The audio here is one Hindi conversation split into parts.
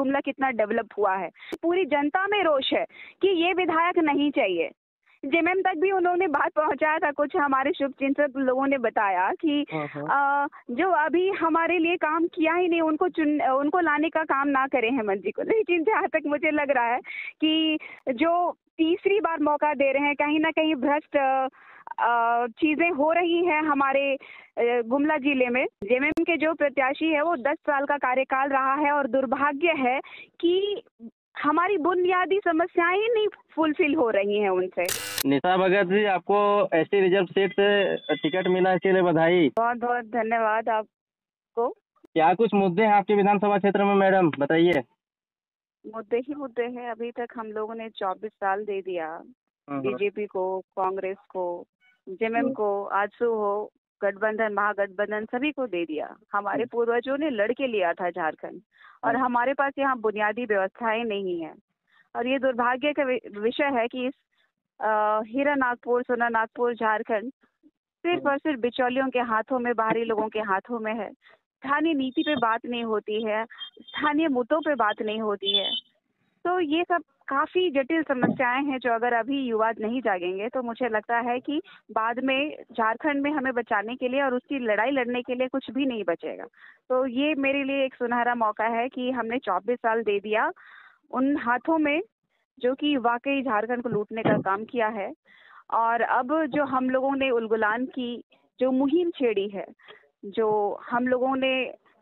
गुमला कितना डेवलप हुआ है। पूरी जनता में रोष है कि ये विधायक नहीं चाहिए। जेएमएम तक भी उन्होंने बात पहुंचाया था। कुछ हमारे शुभचिंतक लोगों ने बताया कि जो अभी हमारे लिए काम किया ही नहीं, उनको लाने का काम ना करें हेमंत जी को। लेकिन जहाँ तक मुझे लग रहा है कि जो तीसरी बार मौका दे रहे हैं, कहीं ना कहीं भ्रष्ट चीजें हो रही हैं हमारे गुमला जिले में। जेएमएम के जो प्रत्याशी है वो 10 साल का कार्यकाल रहा है और दुर्भाग्य है कि हमारी बुनियादी समस्याएं ही नहीं फुलफिल हो रही हैं उनसे। निशा भगत जी, आपको एसटी रिजर्व सीट से टिकट मिला, इसके लिए बधाई। बहुत बहुत धन्यवाद आपको। क्या कुछ मुद्दे हैं आपके विधानसभा क्षेत्र में मैडम, बताइए। मुद्दे ही मुद्दे हैं। अभी तक हम लोगों ने 24 साल दे दिया बीजेपी को, कांग्रेस को, जेएमएम को, आजसू हो, गठबंधन, महागठबंधन, सभी को दे दिया। हमारे पूर्वजों ने लड़के लिया था झारखंड, और हमारे पास यहाँ बुनियादी व्यवस्थाएं नहीं है। और ये दुर्भाग्य का विषय है कि इस हीरा नागपुर, सोना नागपुर, झारखंड सिर्फ और सिर्फ बिचौलियों के हाथों में, बाहरी लोगों के हाथों में है। स्थानीय नीति पे बात नहीं होती है, स्थानीय मुद्दों पे बात नहीं होती है। तो ये सब काफी जटिल समस्याएं हैं जो अगर अभी युवा नहीं जागेंगे तो मुझे लगता है कि बाद में झारखंड में हमें बचाने के लिए और उसकी लड़ाई लड़ने के लिए कुछ भी नहीं बचेगा। तो ये मेरे लिए एक सुनहरा मौका है कि हमने 24 साल दे दिया उन हाथों में जो कि वाकई झारखंड को लूटने का काम किया है। और अब जो हम लोगों ने उलगुलान की जो मुहिम छेड़ी है, जो हम लोगों ने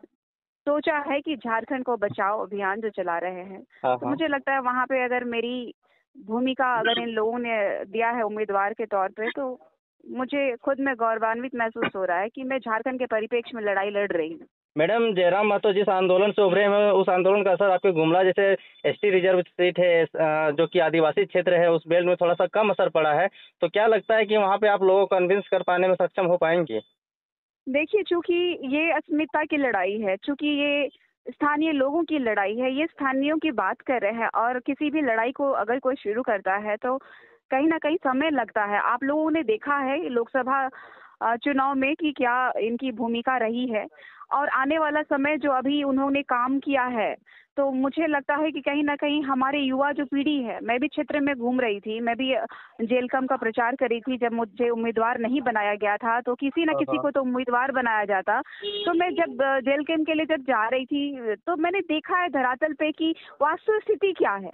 सोचा है कि झारखंड को बचाओ अभियान जो चला रहे हैं, तो मुझे लगता है वहाँ पे अगर मेरी भूमिका अगर इन लोगों ने दिया है उम्मीदवार के तौर पे, तो मुझे खुद में गौरवान्वित महसूस हो रहा है कि मैं झारखंड के परिप्रेक्ष्य में लड़ाई लड़ रही हूँ। मैडम, जयराम महतो जिस आंदोलन से उभरे हैं, उस आंदोलन का असर आपके गुमला जैसे एसटी रिजर्व सीट है, जो कि आदिवासी क्षेत्र है, उस बेल्ट में थोड़ा सा कम असर पड़ा है। तो क्या लगता है कि वहाँ पे आप लोगों को कन्विंस कर पाने में सक्षम हो पाएंगे? देखिए, चूंकि ये अस्मिता की लड़ाई है, चूंकि ये स्थानीय लोगों की लड़ाई है, ये स्थानीयों की बात कर रहे हैं, और किसी भी लड़ाई को अगर कोई शुरू करता है तो कहीं ना कहीं समय लगता है। आप लोगों ने देखा है लोकसभा चुनाव में कि क्या इनकी भूमिका रही है, और आने वाला समय जो अभी उन्होंने काम किया है, तो मुझे लगता है कि कहीं ना कहीं हमारे युवा जो पीढ़ी है, मैं भी क्षेत्र में घूम रही थी, मैं भी जेलकम का प्रचार करी थी जब मुझे उम्मीदवार नहीं बनाया गया था, तो किसी न किसी को तो उम्मीदवार बनाया जाता। तो मैं जब जेलकम के लिए जब जा रही थी तो मैंने देखा है धरातल पे कि वास्तव स्थिति क्या है।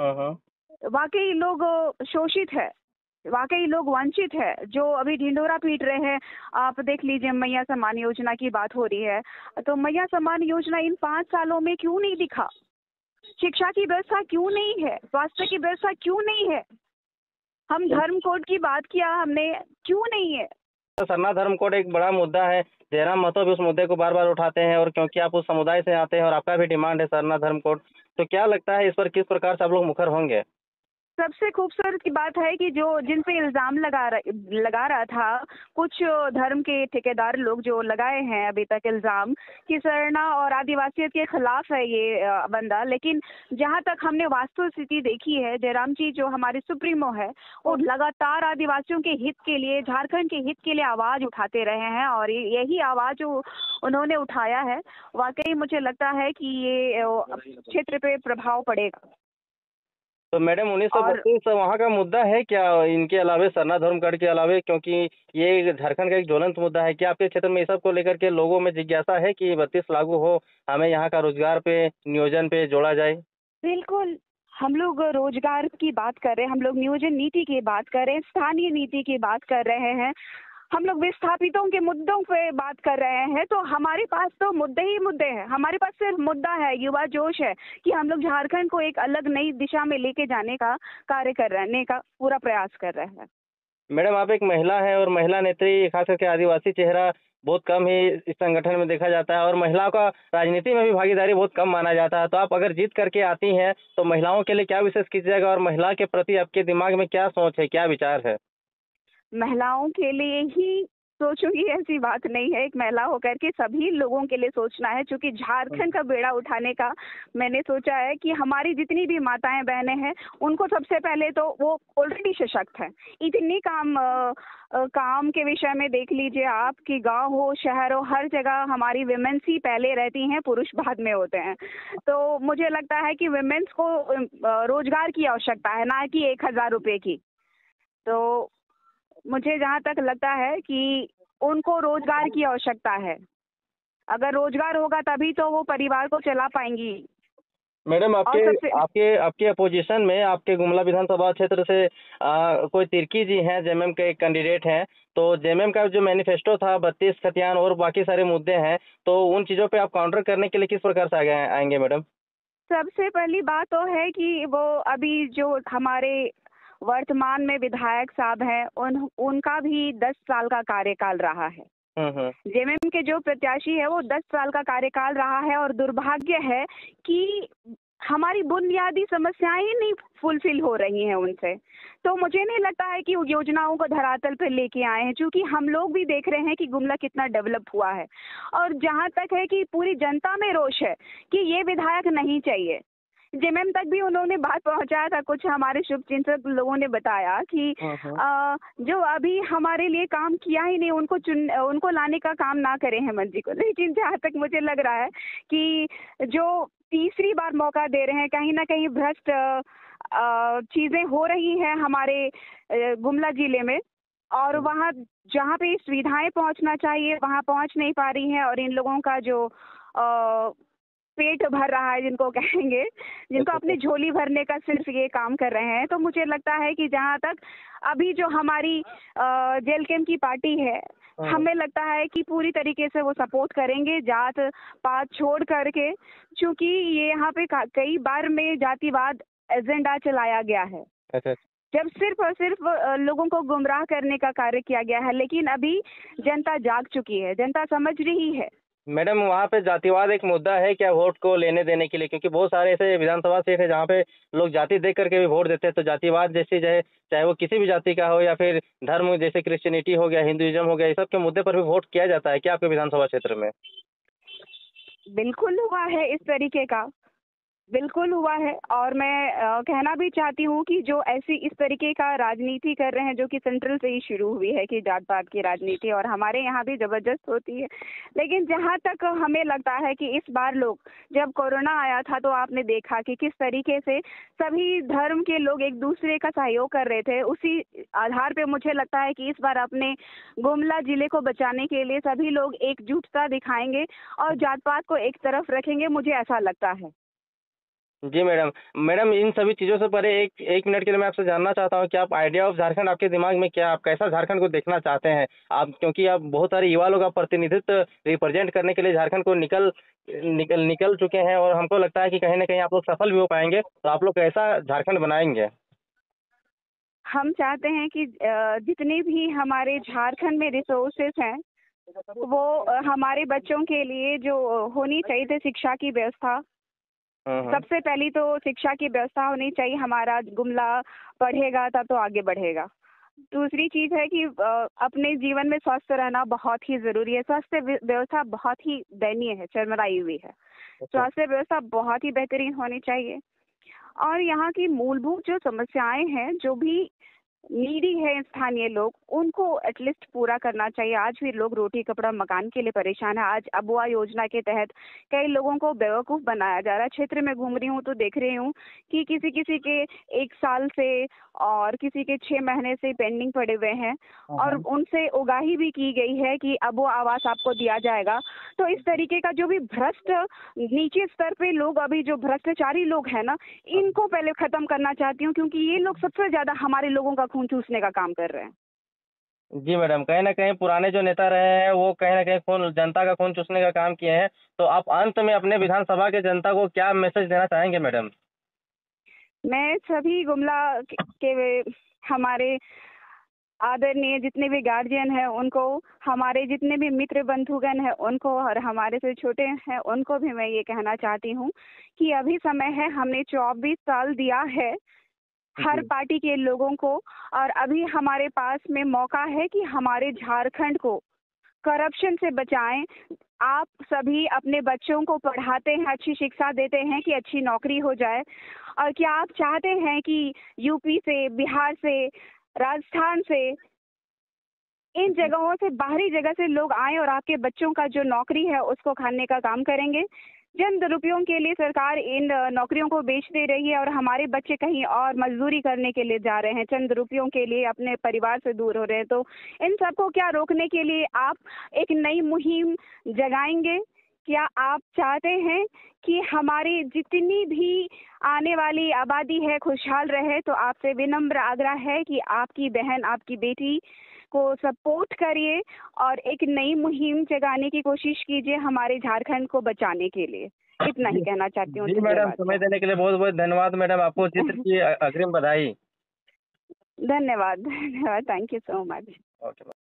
वाकई लोग शोषित है, वाकई लोग वंचित है, जो अभी ढिंढोरा पीट रहे हैं। आप देख लीजिए, मैया सम्मान योजना की बात हो रही है, तो मैया सम्मान योजना इन 5 सालों में क्यों नहीं दिखा? शिक्षा की व्यवस्था क्यों नहीं है? स्वास्थ्य की व्यवस्था क्यों नहीं है? हम धर्म कोड की बात किया हमने, क्यों नहीं है? सरना धर्म कोड एक बड़ा मुद्दा है। जयराम महतो भी उस मुद्दे को बार बार उठाते हैं, और क्योंकि आप उस समुदाय से आते हैं और आपका भी डिमांड है सरना धर्म कोड, तो क्या लगता है इस पर किस प्रकार से आप लोग मुखर होंगे? सबसे खूबसूरत की बात है कि जो जिन पे इल्जाम लगा रहा था कुछ धर्म के ठेकेदार लोग, जो लगाए हैं अभी तक इल्जाम कि सरना और आदिवासियत के खिलाफ है ये बंदा, लेकिन जहां तक हमने वास्तव स्थिति देखी है, जयराम जी जो हमारे सुप्रीमो है, वो लगातार आदिवासियों के हित के लिए, झारखंड के हित के लिए आवाज उठाते रहे हैं, और यही आवाज जो उन्होंने उठाया है, वाकई मुझे लगता है कि ये क्षेत्र पे प्रभाव पड़ेगा। तो मैडम, 1932 वहाँ का मुद्दा है क्या इनके अलावे, सरना धर्म कोड के अलावे? क्योंकि ये झारखंड का एक ज्वलंत मुद्दा है। क्या आपके क्षेत्र में इस सब को लेकर के लोगों में जिज्ञासा है कि 32 लागू हो, हमें यहाँ का रोजगार पे, नियोजन पे जोड़ा जाए? बिल्कुल, हम लोग रोजगार की बात कर रहे हैं, हम लोग नियोजन नीति की बात कर रहे हैं, स्थानीय नीति की बात कर रहे हैं, हम लोग विस्थापितों के मुद्दों पे बात कर रहे हैं। तो हमारे पास तो मुद्दे ही मुद्दे हैं। हमारे पास सिर्फ मुद्दा है, युवा जोश है कि हम लोग झारखंड को एक अलग नई दिशा में लेके जाने का कार्य करने का पूरा प्रयास कर रहे हैं। मैडम, आप एक महिला हैं, और महिला नेत्री, खास करके आदिवासी चेहरा बहुत कम ही इस संगठन में देखा जाता है, और महिलाओं का राजनीति में भी भागीदारी बहुत कम माना जाता है। तो आप अगर जीत करके आती हैं तो महिलाओं के लिए क्या विशेष कीजिएगा, और महिला के प्रति आपके दिमाग में क्या सोच है, क्या विचार है? महिलाओं के लिए ही सोचूंगी ऐसी बात नहीं है। एक महिला होकर के सभी लोगों के लिए सोचना है, क्योंकि झारखंड का बेड़ा उठाने का मैंने सोचा है कि हमारी जितनी भी माताएं बहनें हैं उनको सबसे पहले तो वो ऑलरेडी सशक्त है। इतनी काम के विषय में देख लीजिए आप कि गांव हो शहर हो हर जगह हमारी विमेंस ही पहले रहती हैं, पुरुष बाद में होते हैं। तो मुझे लगता है कि विमेंस को रोजगार की आवश्यकता है, ना कि 1,000 रुपए की। तो मुझे जहाँ तक लगता है कि उनको रोजगार की आवश्यकता है। अगर रोजगार होगा तभी तो वो परिवार को चला पाएंगी। मैडम आपके आपके अपोजिशन में आपके गुमला विधानसभा क्षेत्र से कोई तिर्की जी हैं, जेएमएम के एक कैंडिडेट हैं। तो जेएमएम का जो मैनिफेस्टो था 32 खतियान और बाकी सारे मुद्दे हैं, तो उन चीज़ों पे आप काउंटर करने के लिए किस प्रकार से आगे आएंगे मैडम? सबसे पहली बात तो है कि वो अभी जो हमारे वर्तमान में विधायक साहब हैं उनका भी 10 साल का कार्यकाल रहा है। जेएमएम के जो प्रत्याशी है वो 10 साल का कार्यकाल रहा है, और दुर्भाग्य है कि हमारी बुनियादी समस्याएं ही नहीं फुलफिल हो रही हैं उनसे। तो मुझे नहीं लगता है कि योजनाओं को धरातल पर लेके आए हैं, क्योंकि हम लोग भी देख रहे हैं कि गुमला कितना डेवलप हुआ है। और जहां तक है कि पूरी जनता में रोष है कि ये विधायक नहीं चाहिए। जेएमएम तक भी उन्होंने बात पहुंचाया था। कुछ हमारे शुभचिंतक लोगों ने बताया कि जो अभी हमारे लिए काम किया ही नहीं उनको लाने का काम ना करें हेमंत जी को। लेकिन जहाँ तक मुझे लग रहा है कि जो तीसरी बार मौका दे रहे हैं, कहीं ना कहीं भ्रष्ट चीजें हो रही हैं हमारे गुमला जिले में, और वहाँ जहाँ पे सुविधाएं पहुंचना चाहिए वहाँ पहुंच नहीं पा रही हैं। और इन लोगों का जो पेट भर रहा है, जिनको कहेंगे, जिनको अपनी झोली भरने का सिर्फ ये काम कर रहे हैं। तो मुझे लगता है कि जहाँ तक अभी जो हमारी जेल कैंप की पार्टी है, हमें लगता है कि पूरी तरीके से वो सपोर्ट करेंगे जात पात छोड़ करके, क्योंकि ये यहाँ पे कई बार में जातिवाद एजेंडा चलाया गया है। जब सिर्फ और सिर्फ लोगों को गुमराह करने का कार्य किया गया है। लेकिन अभी जनता जाग चुकी है, जनता समझ रही है। मैडम वहाँ पे जातिवाद एक मुद्दा है क्या वोट को लेने देने के लिए? क्योंकि बहुत सारे ऐसे विधानसभा सीट है जहाँ पे लोग जाति देख करके भी वोट देते हैं। तो जातिवाद जैसी चाहे वो किसी भी जाति का हो या फिर धर्म, जैसे क्रिश्चियनिटी हो गया, हिंदुइज्म हो गया, इस सब के मुद्दे पर भी वोट किया जाता है क्या आपके विधानसभा क्षेत्र में? बिल्कुल हुआ है इस तरीके का, बिल्कुल हुआ है। और मैं कहना भी चाहती हूँ कि जो इस तरीके का राजनीति कर रहे हैं, जो कि सेंट्रल से ही शुरू हुई है कि जात पात की राजनीति, और हमारे यहाँ भी जबरदस्त होती है। लेकिन जहाँ तक हमें लगता है कि इस बार लोग, जब कोरोना आया था तो आपने देखा कि किस तरीके से सभी धर्म के लोग एक दूसरे का सहयोग कर रहे थे। उसी आधार पे मुझे लगता है कि इस बार अपने गुमला जिले को बचाने के लिए सभी लोग एकजुटता दिखाएंगे और जात पात को एक तरफ रखेंगे, मुझे ऐसा लगता है। जी मैडम इन सभी चीज़ों से परे एक मिनट के लिए मैं आपसे जानना चाहता हूँ कि आप आइडिया ऑफ झारखंड आपके दिमाग में क्या, आप कैसा झारखंड को देखना चाहते हैं आप? क्योंकि आप बहुत सारे युवा लोग आप प्रतिनिधित्व रिप्रेजेंट करने के लिए झारखंड को निकल चुके हैं, और हमको लगता है कि कहीं ना कहीं आप लोग सफल भी हो पाएंगे। तो आप लोग कैसा झारखंड बनाएंगे? हम चाहते हैं कि जितने भी हमारे झारखंड में रिसोर्सेस हैं वो हमारे बच्चों के लिए जो होनी चाहिए थी, शिक्षा की व्यवस्था, सबसे पहली तो शिक्षा की व्यवस्था होनी चाहिए। हमारा गुमला पढ़ेगा तब तो आगे बढ़ेगा। दूसरी चीज है कि अपने जीवन में स्वस्थ रहना बहुत ही जरूरी है। स्वास्थ्य व्यवस्था बहुत ही दयनीय है, चरमराई हुई है। स्वास्थ्य व्यवस्था बहुत ही बेहतरीन होनी चाहिए। और यहाँ की मूलभूत जो समस्याएं हैं, जो भी नीडी है स्थानीय लोग, उनको एटलीस्ट पूरा करना चाहिए। आज भी लोग रोटी कपड़ा मकान के लिए परेशान है। आज अबुआ योजना के तहत कई लोगों को बेवकूफ़ बनाया जा रहा है। क्षेत्र में घूम रही हूँ तो देख रही हूँ कि किसी के 1 साल से और किसी के 6 महीने से पेंडिंग पड़े हुए हैं, और उनसे उगाही भी की गई है कि अबुआ आवास आपको दिया जाएगा। तो इस तरीके का जो भी भ्रष्ट नीचे स्तर पे लोग, अभी जो भ्रष्टाचारी लोग हैं ना, इनको पहले खत्म करना चाहती हूँ, क्योंकि ये लोग सबसे ज्यादा हमारे लोगों का खून चूसने का काम कर रहे हैं। जी मैडम, कहीं ना कहीं पुराने जो नेता रहे हैं वो कहीं ना कहीं जनता का खून चूसने का काम किए हैं। तो आप अंत में अपने विधानसभा के जनता को क्या मैसेज देना चाहेंगे मैडम? मैं सभी गुमला के हमारे आदरणीय जितने भी गार्जियन हैं उनको, हमारे जितने भी मित्र बंधुगण हैं उनको, और हमारे से छोटे हैं उनको भी मैं ये कहना चाहती हूँ कि अभी समय है। हमने 24 साल दिया है हर पार्टी के लोगों को, और अभी हमारे पास में मौका है कि हमारे झारखंड को करप्शन से बचाएं। आप सभी अपने बच्चों को पढ़ाते हैं, अच्छी शिक्षा देते हैं कि अच्छी नौकरी हो जाए, और क्या आप चाहते हैं कि यूपी से, बिहार से, राजस्थान से, इन जगहों से, बाहरी जगह से लोग आए और आपके बच्चों का जो नौकरी है उसको खाने का काम करेंगे? चंद रुपयों के लिए सरकार इन नौकरियों को बेच दे रही है और हमारे बच्चे कहीं और मजदूरी करने के लिए जा रहे हैं, चंद रुपयों के लिए अपने परिवार से दूर हो रहे हैं। तो इन सबको क्या रोकने के लिए आप एक नई मुहिम जगाएंगे? क्या आप चाहते हैं कि हमारी जितनी भी आने वाली आबादी है खुशहाल रहे? तो आपसे विनम्र आग्रह है कि आपकी बहन, आपकी बेटी को सपोर्ट करिए और एक नई मुहिम जगाने की कोशिश कीजिए हमारे झारखंड को बचाने के लिए। इतना ही कहना चाहती हूँ। जी मैडम, समय देने के लिए बहुत बहुत धन्यवाद मैडम। आपको चित्र की अग्रिम बधाई। धन्यवाद, धन्यवाद, thank you so much. Okay.